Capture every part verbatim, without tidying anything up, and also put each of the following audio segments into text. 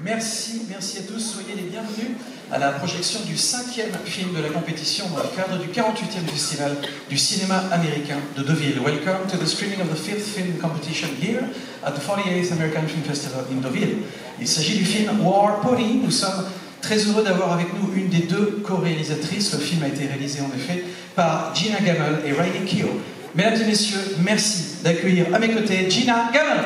Merci, merci à tous, soyez les bienvenus à la projection du cinquième film de la compétition dans le cadre du quarante-huitième Festival du cinéma américain de Deauville. Welcome to the screening of the fifth film competition here at the forty-eighth American Film Festival in Deauville. Il s'agit du film War Pony. Nous sommes très heureux d'avoir avec nous une des deux co-réalisatrices. Le film a été réalisé en effet par Gina Gammel et Riley Keough. Mesdames et messieurs, merci d'accueillir à mes côtés Gina Gammel.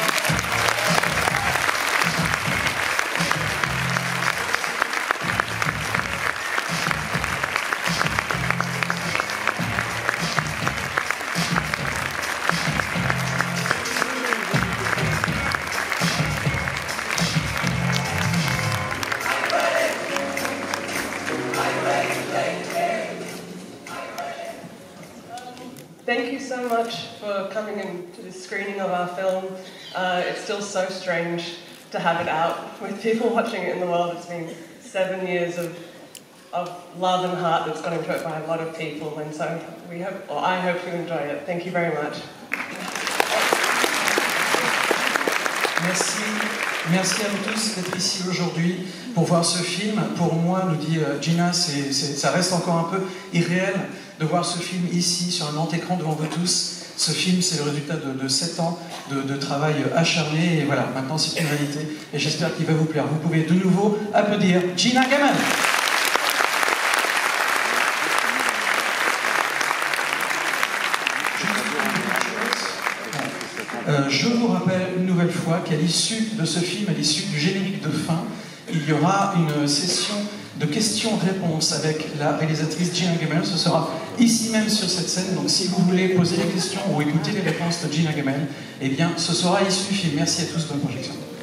Thank you so much for coming in to this screening of our film. Uh, it's still so strange to have it out with people watching it in the world. It's been seven years of, of love and heart that's gone into it by a lot of people, and so we hope, or I hope you enjoy it. Thank you very much. Merci, merci à vous tous d'être ici aujourd'hui pour voir ce film. Pour moi, nous dit Gina, c'est, c'est, ça reste encore un peu irréel de voir ce film ici sur un grand écran devant vous tous. Ce film, c'est le résultat de, de sept ans de, de travail acharné et voilà, maintenant c'est une réalité et j'espère qu'il va vous plaire. Vous pouvez de nouveau applaudir Gina Gammel. Euh, je vous rappelle une nouvelle fois qu'à l'issue de ce film, à l'issue du générique de fin, il y aura une session de questions-réponses avec la réalisatrice Gina Gammel. Ce sera ici même sur cette scène, donc si vous voulez poser des questions ou écouter les réponses de Gina Gammel, eh bien ce sera issu du film. Merci à tous, bonne projection.